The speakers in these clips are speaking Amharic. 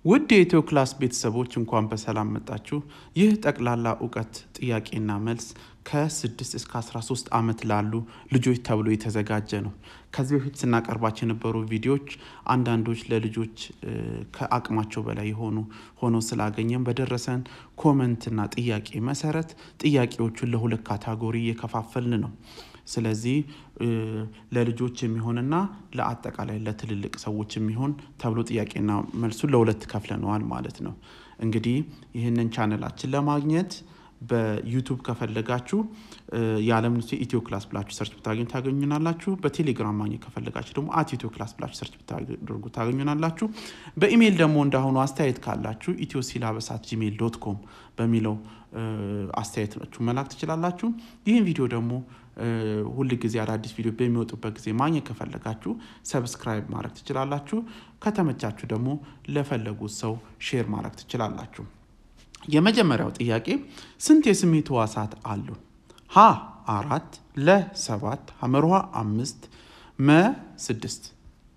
ውድ የኢትዮክላስ ቤተሰቦች እንኳን በሰላም መጣችሁ። ይህ ጠቅላላ እውቀት ጥያቄና መልስ ከ6 እስከ 13 ዓመት ላሉ ልጆች ተብሎ የተዘጋጀ ነው። ከዚህ በፊት ስናቀርባቸው የነበሩ ቪዲዮዎች አንዳንዶች ለልጆች ከአቅማቸው በላይ ሆኖ ስላገኘን በደረሰን ኮሜንትና ጥያቄ መሰረት ጥያቄዎቹን ለሁለት ካቴጎሪ እየከፋፈልን ነው። ስለዚህ ለልጆች የሚሆንና ለአጠቃላይ ለትልልቅ ሰዎች የሚሆን ተብሎ ጥያቄና መልሱን ለሁለት ከፍለናል ማለት ነው። እንግዲህ ይሄንን ቻናላችን ለማግኘት በዩቲዩብ ከፈለጋችሁ የአለም EthioClass ብላችሁ ሰርች ታገኙናላችሁ። በቴሌግራም ማግኘት ከፈለጋችሁ ደግሞ @EthioClass ብላችሁ ሰርች ታገኙናላችሁ። በኢሜል ደግሞ እንዳሁኑ አስተያየት ካላችሁ ethio@gmail.com በሚለው አስተያየታችሁን መላክ ትችላላችሁ። ይህን ቪዲዮ ደግሞ ሁሉ ጊዜ አዳዲስ ቪዲዮ በሚወጡበት ጊዜ ማግኘት ከፈለጋችሁ ሰብስክራይብ ማድረግ ትችላላችሁ። ከተመቻችሁ ደግሞ ለፈለጉት ሰው ሼር ማድረግ ትችላላችሁ። የመጀመሪያው ጥያቄ ስንት የስሜት ህዋሳት አሉ? ሀ 4 ለ 7 ሐመርሃ 5 መ 6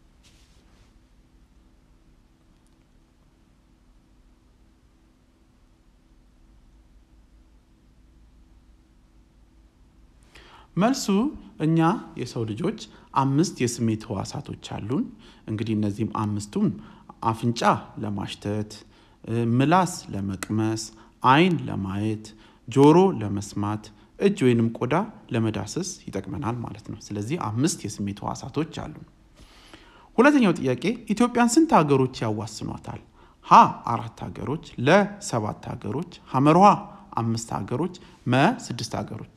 መልሱ እኛ የሰው ልጆች 5 የስሜት ህዋሳቶች አሉን። እንግዲህ እነዚህም አምስቱም አፍንጫ ለማሽተት፣ ምላስ ለመቅመስ፣ አይን ለማየት፣ ጆሮ ለመስማት፣ እጅ ወይንም ቆዳ ለመዳሰስ ይጠቅመናል ማለት ነው። ስለዚህ 5 የስሜት ህዋሳቶች አሉን። ሁለተኛው ጥያቄ ኢትዮጵያን ስንት ሀገሮች ያዋስኗታል? ሀ 4 ሀገሮች ለ 7 ሀገሮች ሐመርሃ 5 ሀገሮች መ 6 ሀገሮች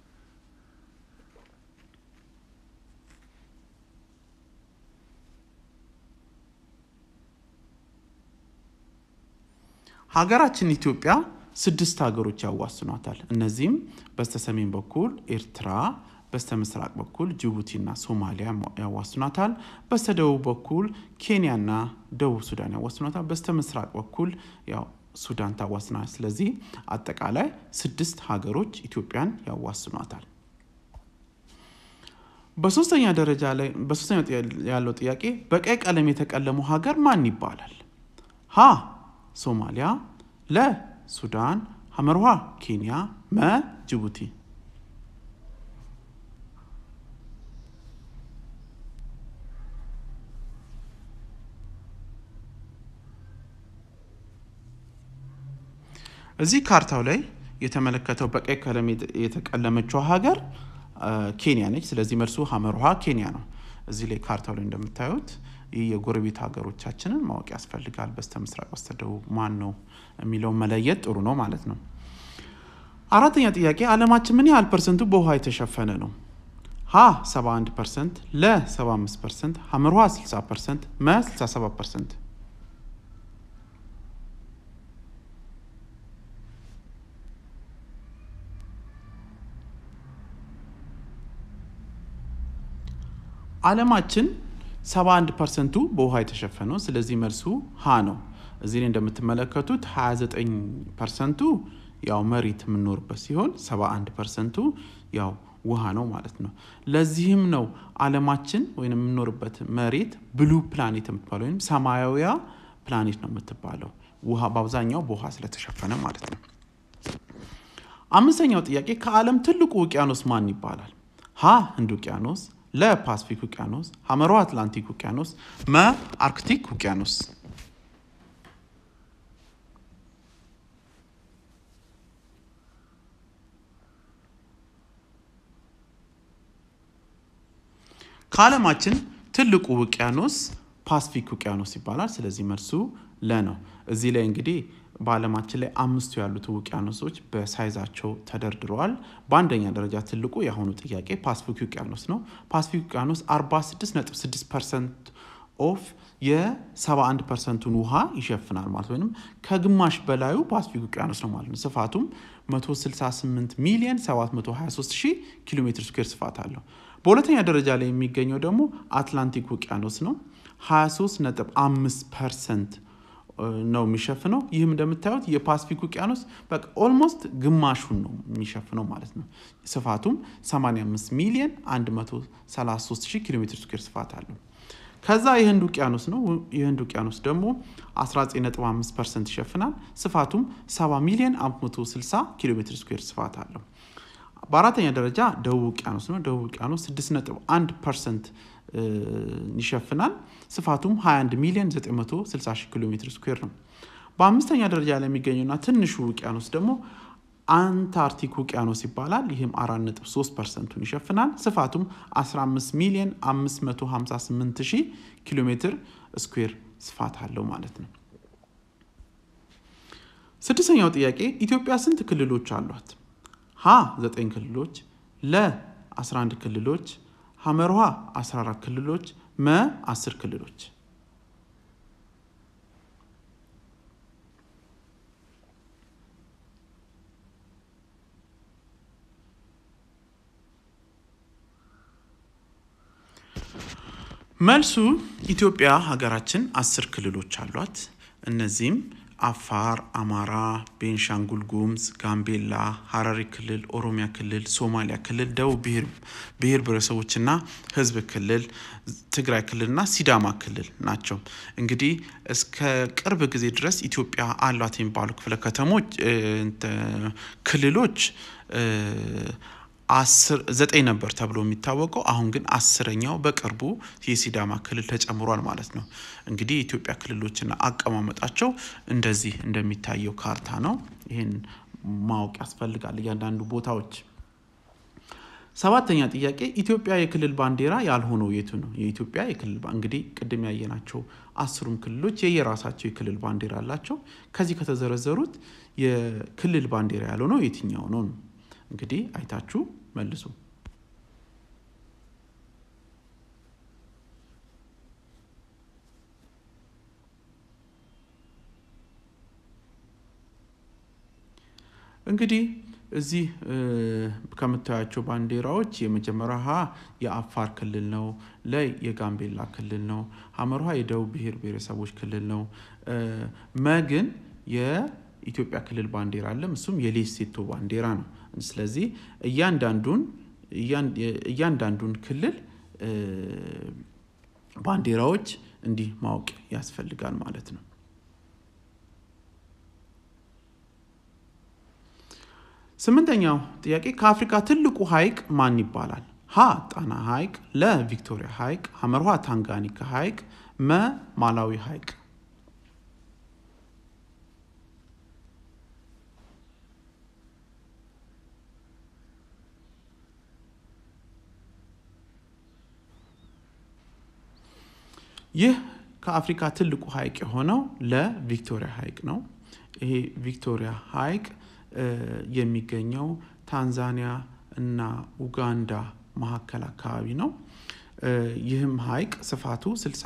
ሀገራችን ኢትዮጵያ 6 ሀገሮች ያዋስኗታል። እነዚህም በስተሰሜን በኩል ኤርትራ፣ በስተምስራቅ በኩል ጅቡቲና ሶማሊያ ያዋስኗታል፣ በስተደቡብ በኩል ኬንያና ደቡብ ሱዳን ያዋስኗታል፣ በስተምስራቅ በኩል ሱዳን ታዋስናለች። ስለዚህ አጠቃላይ 6 ሀገሮች ኢትዮጵያን ያዋስኗታል። በሶስተኛ ያለው ጥያቄ በቀይ ቀለም የተቀለመው ሀገር ማን ይባላል? ሀ ሶማሊያ ለ ሱዳን ሐመርሃ ኬንያ መ ጅቡቲ እዚህ ካርታው ላይ የተመለከተው በቀይ ቀለም የተቀለመችው ሀገር ኬንያ ነች። ስለዚህ መልሱ ሐመርሃ ኬንያ ነው። እዚህ ላይ ካርታው ላይ እንደምታዩት የጎረቤት ሀገሮቻችንን ማወቅ ያስፈልጋል። በስተምስራቅ በስተደቡብ ማን ነው የሚለው መለየት ጥሩ ነው ማለት ነው። አራተኛ ጥያቄ አለማችን ምን ያህል ፐርሰንቱ በውሃ የተሸፈነ ነው? ሀ 71% ለ 75% ሐመርሃ 60% መ 67% አለማችን 71% በውሃ የተሸፈነው። ስለዚህ መልሱ ሀ ነው። እዚህ ላይ እንደምትመለከቱት 29% መሬት የምንኖርበት ሲሆን 71% ውሃ ነው ማለት ነው። ለዚህም ነው አለማችን ወይንም የምንኖርበት መሬት ብሉ ፕላኔት የምትባለው ወይንም ሰማያዊ ፕላኔት ነው የምትባለው ውሃ በአብዛኛው በውሃ ስለተሸፈነ ማለት ነው። አምስተኛው ጥያቄ ከአለም ትልቁ ውቅያኖስ ማን ይባላል? ሀ ህንድ ውቅያኖስ ለ ፓሲፊክ ውቅያኖስ ሐመርሃ አትላንቲክ ውቅያኖስ መ አርክቲክ ውቅያኖስ ከዓለማችን ትልቁ ውቅያኖስ ፓሲፊክ ውቅያኖስ ይባላል። ስለዚህ መልሱ ለ ነው። እዚህ ላይ እንግዲህ በአለማችን ላይ 5 ያሉት ውቅያኖሶች በሳይዛቸው ተደርድረዋል። በአንደኛ ደረጃ ትልቁ የአሁኑ ጥያቄ ፓሲፊክ ውቅያኖስ ነው። ፓሲፊክ ውቅያኖስ 46.6% ኦፍ የ71%ን ውሃ ይሸፍናል ማለት ወይንም ከግማሽ በላዩ ፓሲፊክ ውቅያኖስ ነው ማለት ነው። ስፋቱም 168,723,000 ኪሎ ሜትር ስኩዌር ስፋት አለው። በሁለተኛ ደረጃ ላይ የሚገኘው ደግሞ አትላንቲክ ውቅያኖስ ነው። 23.5% ነው የሚሸፍነው። ይህም እንደምታዩት የፓሲፊክ ውቅያኖስ በቃ ኦልሞስት ግማሹን ነው የሚሸፍነው ማለት ነው። ስፋቱም 85,133,000 ኪሎ ሜትር ስኩዌር ስፋት አለው። ከዛ የህንድ ውቅያኖስ ነው የህንድ ውቅያኖስ ደግሞ 19.5% ይሸፍናል ስፋቱም 7,560,000 ኪሎ ሜትር ስኩዌር ስፋት አለው በአራተኛ ደረጃ ደቡብ ውቅያኖስ ነው ደቡብ ውቅያኖስ 6.1% ይሸፍናል ስፋቱም 21,960,000 ኪሎ ሜትር ስኩዌር ነው በአምስተኛ ደረጃ ላይ የሚገኘውና ትንሹ ውቅያኖስ ደግሞ አንታርክቲክ ውቅያኖስ ይባላል ይሄም 4.3% ይሸፍናል ስፋቱም 15,558,000 ኪሎ ሜትር ስኩዌር ስፋት አለው ማለት ነው ስድስተኛው ጥያቄ ኢትዮጵያ ስንት ክልሎች አሏት ሀ 9 ክልሎች ለ 11 ክልሎች ሐመርሃ 14 ክልሎች መ 10 ክልሎች መልሱ ኢትዮጵያ ሀገራችን 10 ክልሎች አሏት እነዚህም አፋር አማራ ቤንሻንጉል ጉሙዝ ጋምቤላ ሐረሪ ክልል ኦሮሚያ ክልል ሶማሊያ ክልል ደቡብ ብሔር ብሔረሰቦችና ህዝብ ክልል ትግራይ ክልልና ሲዳማ ክልል ናቸው እንግዲህ እስከ ቅርብ ጊዜ ድረስ ኢትዮጵያ አሏት የሚባሉ ክፍለ ከተሞች ክልሎች 9 ነበር ተብሎ የሚታወቀው አሁን ግን 10ኛው በቅርቡ የሲዳማ ክልል ተጨምሯል ማለት ነው እንግዲህ ኢትዮጵያ ክልሎችና አቀማመጣቸው እንደዚህ እንደሚታየው ካርታ ነው ይሄን ማወቅ ያስፈልጋል እያንዳንዱ ቦታዎች ሰባተኛ ጥያቄ ኢትዮጵያ የክልል ባንዲራ ያልሆነው የቱ ነው የኢትዮጵያ የክልል እንግዲህ ቅድም ያየናቸው 10ሩም ክልሎች የየራሳቸው የክልል ባንዲራ አላቸው ከዚህ ከተዘረዘሩት የክልል ባንዲራ ያልሆነው የትኛው ነው እንግዲህ አይታችሁ መልሱ እንግዲህ እዚህ ከምታያቸው ባንዲራዎች የመጀመሪያው የአፋር ክልል ነው ላይ የጋምቤላ ክልል ነው ሐመርሃ የደቡብ ብሔረሰቦች ክልል ነው መግን የኢትዮጵያ ክልል ባንዲራ አለ እሱም የሌሴቶ ባንዲራ ነው ስለዚህ እያንዳንዱን ክልል ባንዲራዎች እንዲህ ማወቅ ያስፈልጋል ማለት ነው ስምንተኛው ጥያቄ ከአፍሪካ ትልቁ ሐይቅ ማን ይባላል ሀ ጣና ሐይቅ ለ ቪክቶሪያ ሐይቅ ሐመርሃ ታንጋኒካ ሐይቅ መ ማላዊ ሐይቅ ይህ ከአፍሪካ ትልቁ ሐይቅ የሆነው ለቪክቶሪያ ሐይቅ ነው ይሄ ቪክቶሪያ ሐይቅ የሚገኘው ታንዛኒያ እና ኡጋንዳ መሐከል አካባቢ ነው ይህም ሐይቅ ስፋቱ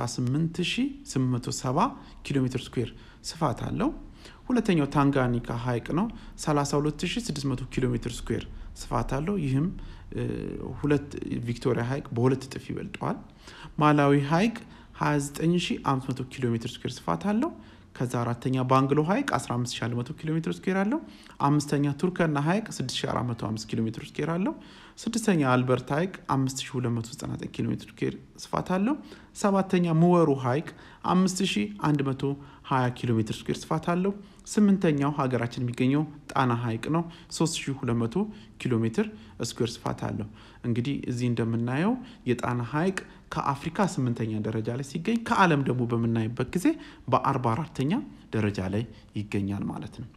68,870 ኪሎ ሜትር ስኩዌር ስፋት አለው ሁለተኛው ታንጋኒካ ሐይቅ ነው 32,600 ኪሎ ሜትር ስኩዌር ስፋት አለው ይህም ሁለት ቪክቶሪያ ሐይቅ በሁለት እጥፍ ይበልጣል ማላዊ ሐይቅ 29,500 ኪሎ ሜትር ስኩዌር ስፋት አለው ከዛ አራተኛ ባንግሎ ሐይቅ 15,100 ኪሎ ሜትር ስኩዌር አለው አምስተኛ ቱርከና ሐይቅ 6,405 ኪሎ ሜትር ስኩዌር አለው ስድስተኛ አልበርት ሐይቅ 5,299 ኪሎ ሜትር ስኩዌር ስፋት አለው ሰባተኛ ሙወሩ ሐይቅ 5,120 ኪሎ ሜትር ስኩዌር ስፋት አለው ስምንተኛው ሀገራችን የሚገኘው ጣና ሐይቅ ነው 3,200 ኪሎ ሜትር ስኩዌር ስፋት አለው እንግዲህ እዚህ እንደምናየው የጣና ሐይቅ ከአፍሪካ 8ኛ ደረጃ ላይ ሲገኝ ከአለም ደግሞ በመናይበት ጊዜ በ44ኛ ደረጃ ላይ ይገኛል ማለት ነው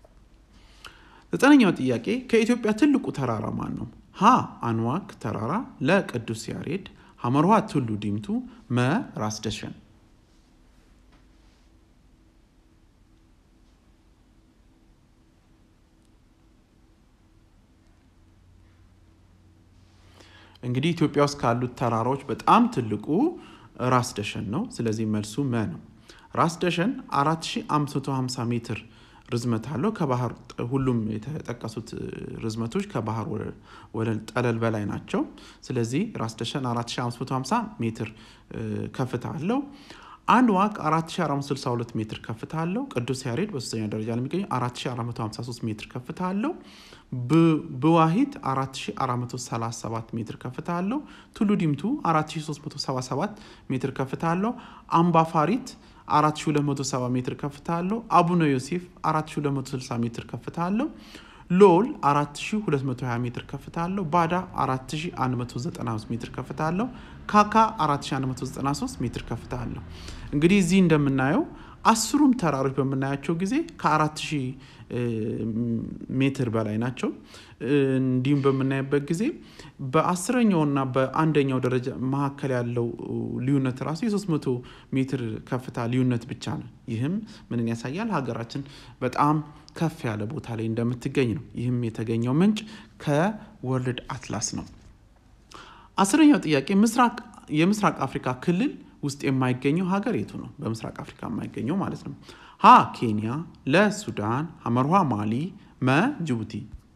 ዘጠነኛው ጥያቄ ከኢትዮጵያ ትልቁ ተራራ ማን ነው ሀ አንዋክ ተራራ ለ ቅዱስ ያሬድ ሐመርሃ ቱሉ ዲምቱ መ ራስ ደሸን እንግዲህ ኢትዮጵያ ውስጥ ካሉት ተራራዎች በጣም ትልቁ ራስ ደሸን ነው ስለዚህ መልሱ መ ነው ራስ ደሸን 4,550 ሜትር ርዝመት አለው ከባህር ሁሉም የተጠቀሱት ርዝመቶች ከባህር ወለል ጠለል በላይ ናቸው ስለዚህ ራስ ደሸን 4,550 ሜትር ከፍታ አለው አንድ ዋቅ 4462 ሜትር ከፍታ አለው። ቅዱስ ያሬድ በሶስተኛ ደረጃ ላይ የሚገኘው 4453 ሜትር ከፍታ አለው። በዋሂት 4437 ሜትር ከፍታ አለው። ቱሉ ዲምቱ 4377 ሜትር ከፍታ አለው። አምባፋሪት 4270 ሜትር ከፍታ አለው። አቡነ ዮሴፍ 4260 ሜትር ከፍታ አለው። ሎል 4220 ሜትር ከፍታ አለው። ባዳ 4195 ሜትር ከፍታ አለው። ካካ 4193 ሜትር ከፍታ አለው። እንግዲህ እዚህ እንደምናየው አስሩም ተራሮች በመናያቸው ጊዜ ከ4000 ሜትር በላይ ናቸው። እንዲሁም በመናየበት ጊዜ በ10ኛውና በአንደኛው ደረጃ መካከል ያለው ልዩነት ራሱ የ300 ሜትር ከፍታ ልዩነት ብቻ ነው። ይህም ምንን ያሳያል? ሀገራችን በጣም ከፍ ያለ ቦታ ላይ እንደምትገኝ ነው። ይህም የተገኘው ምንጭ ከወርልድ አትላስ ነው። 10ኛው ጥያቄ የምስራቅ አፍሪካ ክልል ውስጥ የማይገኘው ሀገር የቱ ነው? በምስራቅ አፍሪካ የማይገኘው ማለት ነው። ሀ ኬንያ፣ ለ ሱዳን፣ ሐመርሃ ማሊ፣ መ ጅቡቲ።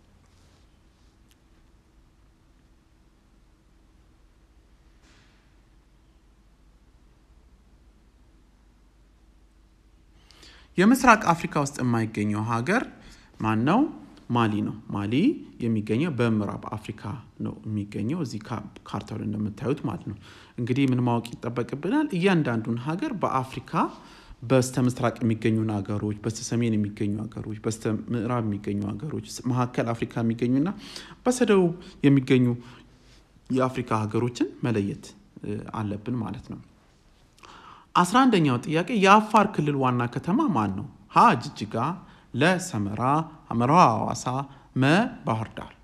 የምስራቅ አፍሪካ ውስጥ የማይገኘው ሀገር ማን ነው? ማሊ ነው። ማሊ የሚገኘው በምዕራብ አፍሪካ ነው የሚገኘው። እዚህ ካርታው ላይ እንደምታዩት ማለት ነው። እንግዲህ ምን ማወቅ ይጠበቅብናል? እያንዳንዱን ሀገር በአፍሪካ በስተምስራቅ የሚገኙ ሀገሮች፣ በስተሰሜን የሚገኙ ሀገሮች፣ በስተምዕራብ የሚገኙ ሀገሮች፣ መካከል አፍሪካ የሚገኙና በስተደቡብ የሚገኙ የአፍሪካ ሀገሮችን መለየት አለብን ማለት ነው። 11ኛው ጥያቄ የአፋር ክልል ዋና ከተማ ማን ነው? ሀ ጅጅጋ፣ ለ ሰመራ፣ ሐመርሃ ሐዋሳ፣ መ ባህር ዳር።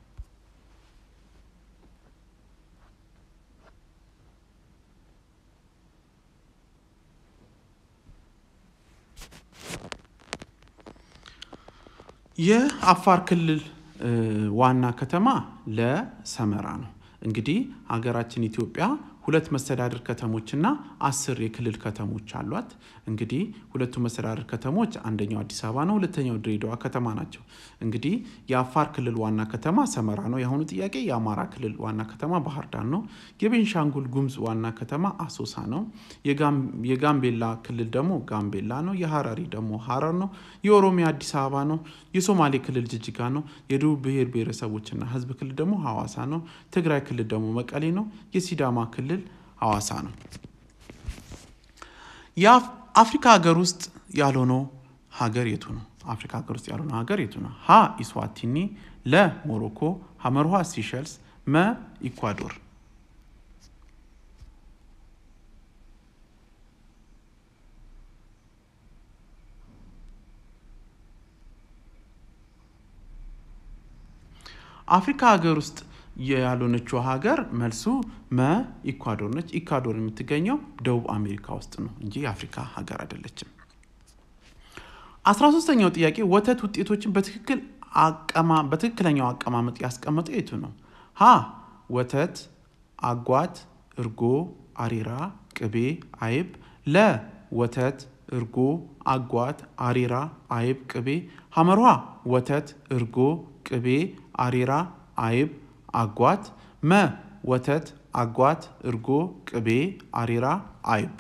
የአፋር ክልል ዋና ከተማ ለሰመራ ነው። እንግዲህ ሀገራችን ኢትዮጵያ 2 መስተዳድር ከተሞችና 10 የክልል ከተሞች አሏት። እንግዲህ ሁለቱ መስተዳድር ከተሞች አንደኛው አዲስ አበባ ነው፣ ሁለተኛው ድሬዳዋ ከተማ ናቸው። እንግዲህ የአፋር ክልል ዋና ከተማ ሰመራ ነው። የአሁኑ ጥያቄ የአማራ ክልል ዋና ከተማ ባህር ዳር ነው። የቤንሻንጉል ጉሙዝ ዋና ከተማ አሶሳ ነው። የጋምቤላ ክልል ደግሞ ጋምቤላ ነው። የሐረሪ ደግሞ ሐረር ነው። የኦሮሚያ አዲስ አበባ ነው። የሶማሌ ክልል ጅጅጋ ነው። የደቡብ ብሔር ብሔረሰቦችና ህዝብ ክልል ደግሞ ሐዋሳ ነው። ትግራይ ክልል ደግሞ መቀሌ ነው። የሲዳማ ክልል ሐዋሳ ነው። የአፍሪካ ሀገር ውስጥ ያልሆነው ሀገር የቱ ነው? አፍሪካ ሀገር ውስጥ ያልሆነው ሀገር የቱ ነው? ሀ ኢስዋቲኒ፣ ለ ሞሮኮ፣ ሐመርሃ ሲሸልስ፣ መ ኢኳዶር። አፍሪካ ሀገር ውስጥ ያልሆነችው ሀገር መልሱ መ ኢኳዶር ነች። ኢኳዶር የምትገኘው ደቡብ አሜሪካ ውስጥ ነው እንጂ የአፍሪካ ሀገር አይደለችም። 13ኛው ጥያቄ ወተት ውጤቶችን በትክክለኛው አቀማመጥ ያስቀመጠው የቱ ነው? ሀ ወተት፣ አጓት፣ እርጎ፣ አሬራ፣ ቅቤ፣ አይብ፣ ለ ወተት፣ እርጎ፣ አጓት፣ አሬራ፣ አይብ፣ ቅቤ፣ ሐመርሃ ወተት፣ እርጎ፣ ቅቤ፣ አሬራ፣ አይብ፣ አጓት፣ መ ወተት፣ አጓት፣ እርጎ፣ ቅቤ፣ አሬራ፣ አይብ።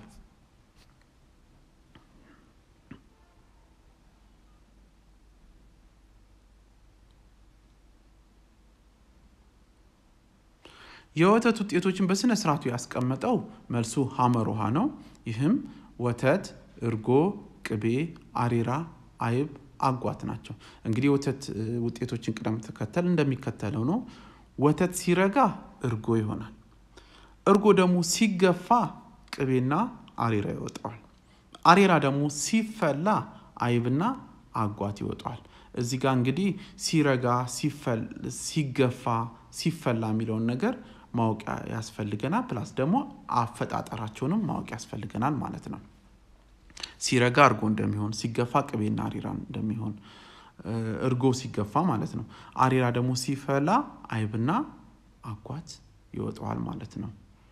የወተት ውጤቶችን በስነ ስርዓቱ ያስቀመጠው መልሱ ሐመርሃ ነው። ይህም ወተት፣ እርጎ፣ ቅቤ፣ አሬራ፣ አይብ፣ አጓት ናቸው። እንግዲህ ወተት ውጤቶችን ቅደም ተከተል እንደሚከተለው ነው። ወተት ሲረጋ እርጎ ይሆናል። እርጎ ደግሞ ሲገፋ ቅቤና አሬራ ይወጣዋል። አሬራ ደግሞ ሲፈላ አይብና አጓት ይወጣዋል። እዚህ ጋር እንግዲህ ሲረጋ፣ ሲገፋ፣ ሲፈላ የሚለውን ነገር ማወቅ ያስፈልገናል። ፕላስ ደግሞ አፈጣጠራቸውንም ማወቅ ያስፈልገናል ማለት ነው። ሲረጋ እርጎ እንደሚሆን፣ ሲገፋ ቅቤና አሬራ እንደሚሆን፣ እርጎ ሲገፋ ማለት ነው። አሬራ ደግሞ ሲፈላ አይብና አጓት ይወጣዋል ማለት ነው።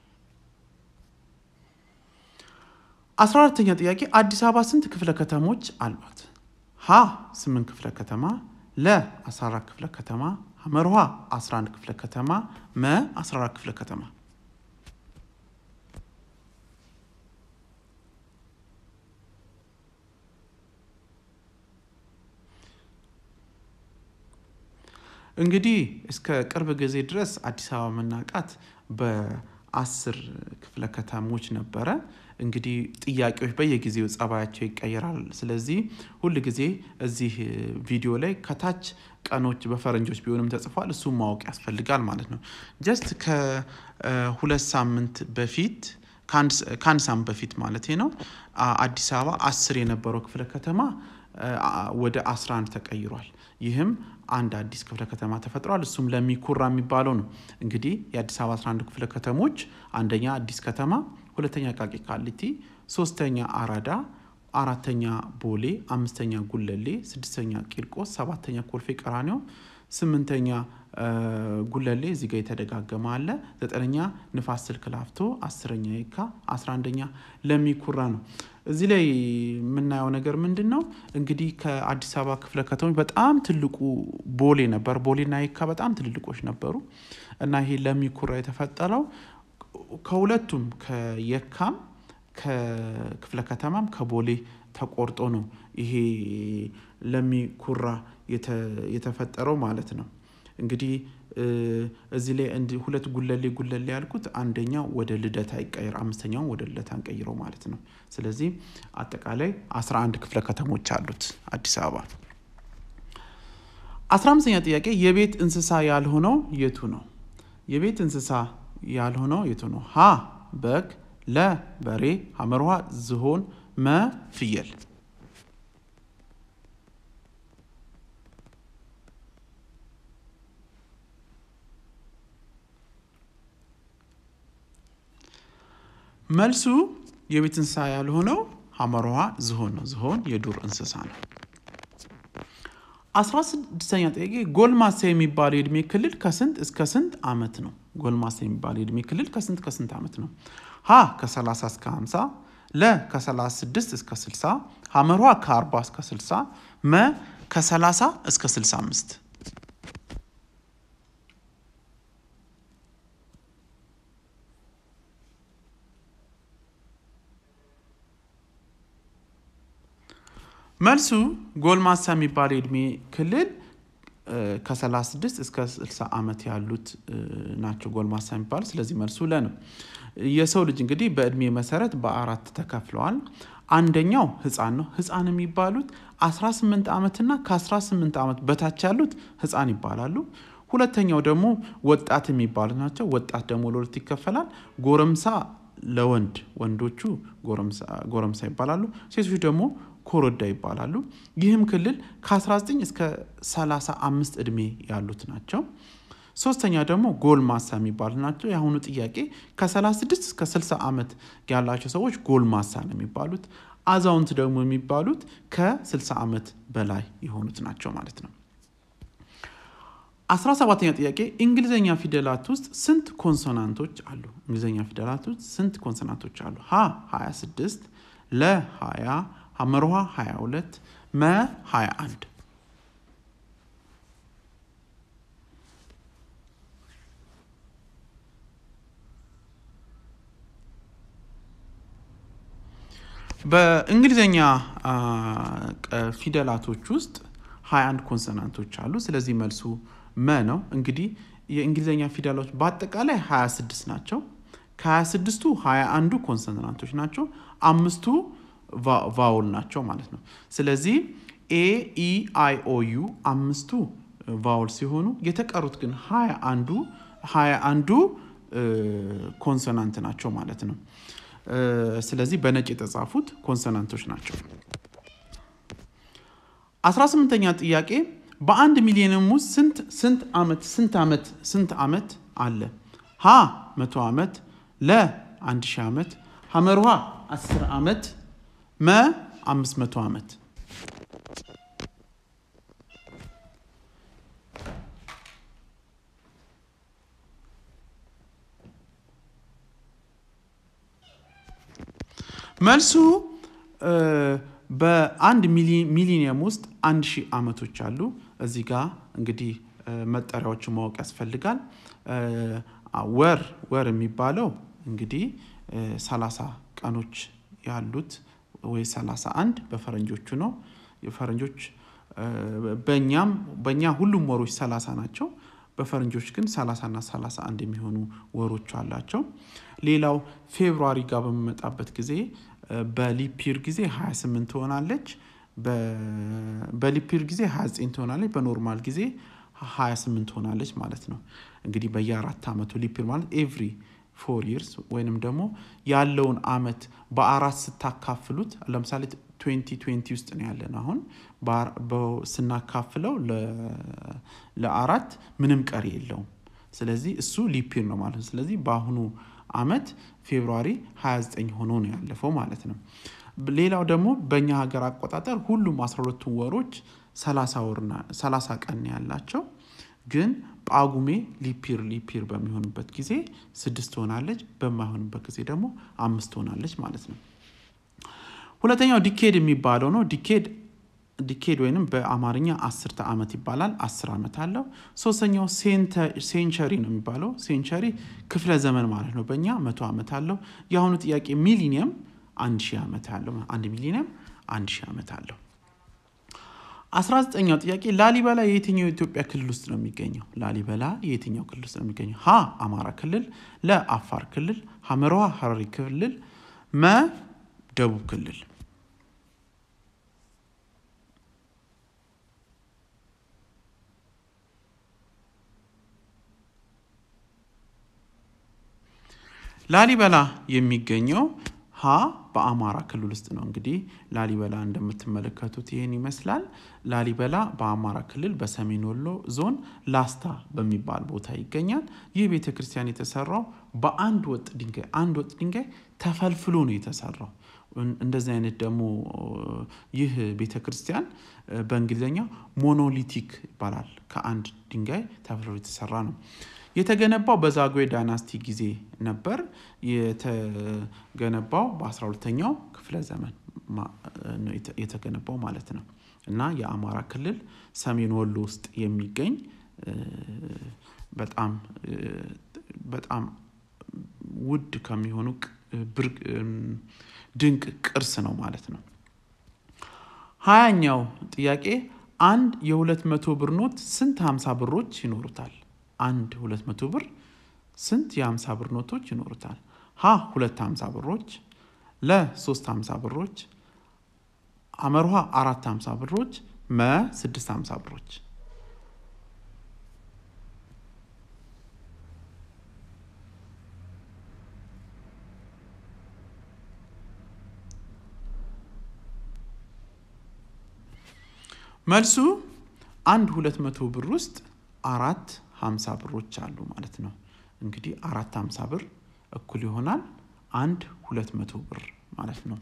14ኛ ጥያቄ አዲስ አበባ ስንት ክፍለ ከተሞች አሏት? ሀ 8 ክፍለ ከተማ፣ ለ 14 ክፍለ ከተማ፣ ሐመርሃ 11 ክፍለ ከተማ፣ መ 14 ክፍለ ከተማ። እንግዲህ እስከ ቅርብ ጊዜ ድረስ አዲስ አበባ መናቃት በ10 ክፍለ ከተሞች ነበረ እንግዲህ ጥያቄዎች በየጊዜው ጸባያቸው ይቀየራል ስለዚህ ሁሉ ጊዜ እዚህ ቪዲዮ ላይ ከታች ቀኖች በፈረንጆች ቢሆንም ተጽፏል እሱ ማወቅ ያስፈልጋል ማለት ነው ጀስት ከ2 ሳምንት በፊት ካን ሳምንት በፊት ማለት ነው አዲስ አበባ 10 የነበረው ክፍለ ከተማ ወደ 11 ተቀይሯል ይህም አንድ አዲስ ክፍለ ከተማ ተፈጥሯል እሱም ለሚኩራ የሚባለው ነው እንግዲህ የአዲስ አበባ 11 ክፍለ ከተሞች አንደኛ አዲስ ከተማ ሁለተኛ ቃቂ ቃሊቲ ሶስተኛ አራዳ አራተኛ ቦሌ አምስተኛ ጉለሌ ስድስተኛ ቂርቆስ ሰባተኛ ኮልፌ ቀራኒዮ ስምንተኛ ጉለሌ እዚህ ጋር የተደጋገመ አለ ዘጠነኛ ንፋስ ስልክ ላፍቶ 10ኛ የካ 11ኛ ለሚኩራ ነው እዚህ ላይ የምናየው ነገር ምንድነው እንግዲህ ከአዲስ አበባ ክፍለ ከተሞች በጣም ትልቁ ቦሌ ነበር ቦሌና የካ በጣም ትልልቆች ነበሩ እና ይሄ ለሚኩራ የተፈጠረው ከሁለቱም ከየካም ከክፍለ ከተማም ከቦሌ ተቆርጦ ነው ይሄ ለሚኩራ የተፈጠረው ማለት ነው እንግዲህ እዚህ ላይ ሁለት ጉለሌ ያልኩት አንደኛው ወደ ልደታ ይቀየር አምስተኛው ወደ ልደታ እንቀይረው ማለት ነው ስለዚህ አጠቃላይ 11 ክፍለ ከተሞች አሉት አዲስ አበባ 15ኛ ጥያቄ የቤት እንስሳ ያልሆነው የቱ ነው የቤት እንስሳ ያልሆነው የቱ ነው ሀ በግ ለ በሬ ሐመርዋ ዝሆን መ ፍየል መልሱ የቤት እንስሳ ያልሆነው ሐመርዋ ዝሆን ነው ዝሆን የዱር እንስሳ ነው 16ኛ ጥያቄ ጎልማሳ የሚባለው የእድሜ ክልል ከስንት እስከ ስንት አመት ነው ጎልማሳ የሚባለው የእድሜ ክልል ከስንት አመት ነው ሀ ከ30 እስከ 50 ለ ከ36 እስከ 60 ሐመርዋ ከ40 እስከ 60 መ ከ30 እስከ 65 መልሱ ጎልማሳ የሚባለው የእድሜ ክልል ከ36 እስከ 60 አመት ያሉት ናቸው ጎልማሳ የሚባለው ስለዚህ መልሱ ለ ነው የሰው ልጅ እንግዲህ በእድሜ መሰረት በአራት ተከፍለዋል አንደኛው ህፃን ነው ህፃን የሚባሉት 18 አመትና ከ18 አመት በታች ያሉት ህፃን ይባላሉ ሁለተኛው ደግሞ ወጣት የሚባሉት ናቸው ወጣት ደግሞ ለሁለት ይከፈላል ጎረምሳ ለወንድ ወንዶቹ ጎረምሳ ይባላሉ ሴቶቹ ደግሞ ኮረዳ ይባላሉ ይህም ክልል ከ19 እስከ 35 እድሜ ያሉት ናቸው ሶስተኛ ደግሞ ጎልማሳ የሚባሉት ናቸው ያሁኑ ጥያቄ ከ36 እስከ 60 አመት ያላቸው ሰዎች ጎልማሳ ነው የሚባሉት አዛውንት ደግሞ የሚባሉት ከ60 አመት በላይ የሆኑት ናቸው ማለት ነው 17ኛ ጥያቄ እንግሊዘኛ ፊደላት ውስጥ ስንት ኮንሶናንቶች አሉ እንግሊዘኛ ፊደላት ውስጥ ስንት ኮንሶናንቶች አሉ ሀ 26 ለ 20 ሐመርዋ 22 መ 21 በእንግሊዘኛ ፊደላቶች ውስጥ 21 ኮንሶናንቶች አሉ ስለዚህ መልሱ መ ነው እንግዲህ የእንግሊዘኛ ፊደሎች በአጠቃላይ 26 ናቸው ከ26ቱ 21ዱ ኮንሶናንቶች ናቸው አምስቱ ቫውል ናቸው ማለት ነው ስለዚህ ኤ ኢ አይ ኦ ዩ አምስቱ ቫውል ሲሆኑ የተቀሩት ግን 21ዱ ኮንሶናንት ናቸው ማለት ነው ስለዚህ በነጭ የተጻፉት ኮንሶናንቶች ናቸው 18ኛ ጥያቄ በአንድ ሚሊዮን ውስጥ ስንት አመት አለ ሀ 100 አመት ለ 1000 አመት ሐመርዋ 10 አመት መ 500 አመት መልሱ በአንድ ሚሊኒየም ውስጥ 1000 አመቶች አሉ እዚህ ጋር እንግዲህ መጠሪያዎችን ማወቅ ያስፈልጋል ወር የሚባለው እንግዲህ 30 ቀኖች ያሉት ወይ 31 በፈረንጆቹ ነው የፈረንጆች በእኛ ሁሉም ወሮች 30 ናቸው በፈረንጆች ግን 30 እና 31 የሚሆኑ ወሮች አላቸው ሌላው ፌብሩዋሪ ጋር በመጣበት ጊዜ በሊፒር ጊዜ 28 ትሆናለች በሊፒር ጊዜ 29 ትሆናለች በኖርማል ጊዜ 28 ትሆናለች ማለት ነው እንግዲህ በየአራት አመቱ ሊፒር ማለት ኤቭሪ 4 years ወይንም ደግሞ ያለውን አመት በአራት ስታካፍሉት ለምሳሌ 2020 ውስጥ ነው ያለነው አሁን በስናካፍለው ለአራት ምንም ቀሪ የለውም ስለዚህ እሱ ሊፒር ነው ማለት ነው ስለዚህ በአሁኑ አመት ፌብሩዋሪ 29 ሆኖ ነው ያለፈው ማለት ነው ሌላው ደግሞ በእኛ ሀገር አቆጣጠር ሁሉም 12 ወሮች 30 ቀን ያላቸው ግን ጳጉሜ ሊፒር በሚሆንበት ጊዜ 6 ትሆናለች በማይሆንበት ጊዜ ደግሞ 5 ትሆናለች ማለት ነው ሁለተኛው ዲኬድ የሚባለው ነው ዲኬድ ወይንም በአማርኛ 10 አመት ይባላል 10 አመት አለው ሶስተኛው ሴንቸሪ ነው የሚባለው ሴንቸሪ ክፍለ ዘመን ማለት ነው በእኛ 100 አመት አለው ያሁኑ ጥያቄ ሚሊኒየም 1000 አመት አለው 1 ሚሊኒየም 1000 አመት አለው 19ኛው ጥያቄ ላሊበላ የትኛው ኢትዮጵያ ክልል ውስጥ ነው የሚገኘው ላሊበላ የትኛው ክልል ውስጥ ነው የሚገኘው ሀ አማራ ክልል ለ አፋር ክልል ሐመራዋ ሐረሪ ክልል መ ደቡብ ክልል ላሊበላ የሚገኘው ሀ በአማራ ክልል ውስጥ ነው እንግዲህ ላሊበላ እንደምትመለከቱት ይሄን ይመስላል ላሊበላ በአማራ ክልል በሰሜን ወሎ ዞን ላስታ በሚባል ቦታ ይገኛል ይህ ቤተክርስቲያን የተሰራው በአንድ ወጥ ድንጋይ ተፈልፍሎ ነው የተሰራው እንደዚህ አይነት ደግሞ ይህ ቤተክርስቲያን በእንግሊዘኛ ሞኖሊቲክ ይባላል ከአንድ ድንጋይ ተፈልፍሎ የተሰራ ነው የተገነባው በዛጉዌ ዳይናስቲ ጊዜ ነበር የተገነባው በ12ኛው ክፍለ ዘመን የተገነባው ማለት ነው እና የአማራ ክልል ሰሜን ወሎ ውስጥ የሚገኝ በጣም ውድ ከሚሆኑ ድንቅ ቅርስ ነው ማለት ነው 20ኛው ጥያቄ አንድ የ200 ብር ኖት ስንት 50 ብሮች ይኖሩታል አንድ 200 ብር ስንት የ50 ብር ኖቶች ይኖሩታል ሀ 250 ብሮች ለ 350 ብሮች አመርሃ 450 ብሮች መ 650 ብሮች መልሱ አንድ 200 ብር ውስጥ 450 ብሮች አሉ ማለት ነው እንግዲህ 450 ብር እኩል ይሆናል አንድ 200 ብር ማለት ነው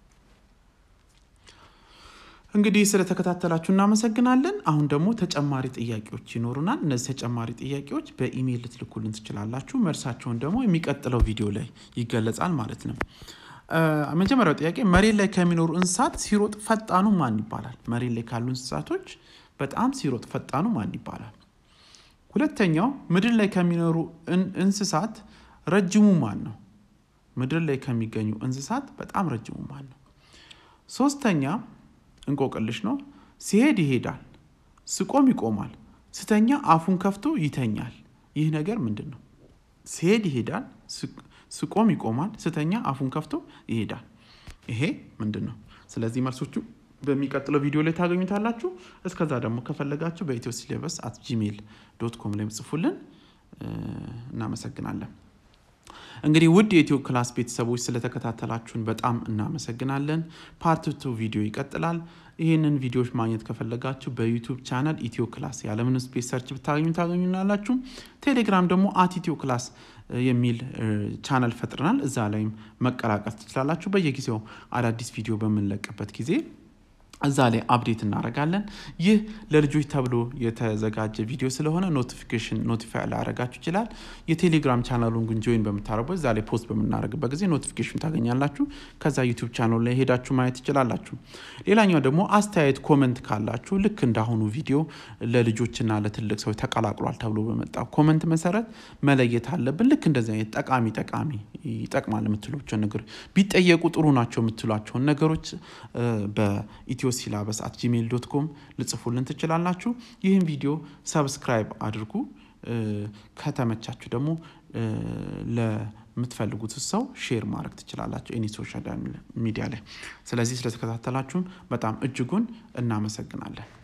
እንግዲህ ስለተከታተላችሁ እናመሰግናለን አሁን ደግሞ ተጨማሪ ጥያቄዎች ይኖሩናል እነዚህ ተጨማሪ ጥያቄዎች በኢሜል ልትልኩልን ትችላላችሁ መልሳቸውን ደግሞ የሚቀጥለው ቪዲዮ ላይ ይገለጻል ማለት ነው መጀመሪያው ጥያቄ መሬት ላይ ከሚኖሩ እንስሳት ሲሮጥ ፈጣኑ ማን ይባላል መሬት ላይ ካሉ እንስሳቶች በጣም ሲሮጥ ፈጣኑ ማን ይባላል ሁለተኛው ምድር ላይ ከሚኖሩ እንስሳት ረጅሙ ማን ነው ምድር ላይ ከሚገኙ እንስሳት በጣም ረጅሙ ማን ነው ሶስተኛ እንቆቅልሽ ነው ሲሄድ ይሄዳል ስቆም ይቆማል ስተኛ አፉን ከፍቶ ይተኛል ይህ ነገር ምንድነው ሲሄድ ይሄዳል ስቆም ይቆማል ስተኛ አፉን ከፍቶ ይሄዳል ይሄ ምንድነው ስለዚህ መልሶቹ በሚቀጥለው ቪዲዮ ላይ ታገኙታላችሁ እስከዛ ደግሞ ከፈለጋችሁ በethiosyllabus@gmail.com ላይ ጽፉልን እናመሰግናለን እንግዲህ ውድ የኢትዮክላስ ቤተሰቦች ስለተከታተላችሁን በጣም እናመሰግናለን ፓርት 2 ቪዲዮ ይቀጥላል ይሄንን ቪዲዮዎች ማግኘት ከፈለጋችሁ በዩቲዩብ ቻናል EthioClass ያለምን ስፔስ ሰርች ታገኙናላችሁ ቴሌግራም ደግሞ @EthioClass የሚል ቻናል ፈጥረናል እዛ ላይም መቀላቀል ትችላላችሁ በየጊዜው አዳዲስ ቪዲዮ በመለቀበት ጊዜ እዛ ላይ አፕዴት እናደርጋለን ይህ ለልጆች ተብሎ የተዘጋጀ ቪዲዮ ስለሆነ ኖቲፋይ ላደርጋችሁ ይችላል የቴሌግራም ቻናሉን ግን ጆይን በመታረጉት እዛ ላይ ፖስት በመናደርግበት ጊዜ ኖቲፊኬሽን ታገኛላችሁ ከዛ ዩቲዩብ ቻናሉ ላይ ሄዳችሁ ማየት ትችላላችሁ ሌላኛው ደግሞ አስተያየት ኮሜንት ካላችሁ ልክ እንዳሁኑ ቪዲዮ ለልጆችና ለትልቅ ሰው ተቀላቅሏል ተብሎ በመጣው ኮሜንት መሰረት መለየት አለብን ልክ እንደዚህ አይነት ጠቃሚ ይጠቅማል የምትሉቸው ነገር ቢጠየቁ ጥሩ ናቸው የምትሏቸው ነገሮች በኢትዮ etiosyllabus@gmail.com ልጽፉልን ትችላላችሁ ይህን ቪዲዮ ሰብስክራይብ አድርጉ ከተመቻችሁ ደግሞ ለምትፈልጉት ሰው ሼር ማድረግ ትችላላችሁ እኔ ሶሻል ሚዲያ ላይ ስለዚህ ስለተከታተላችሁ በጣም እጅጉን እናመሰግናለን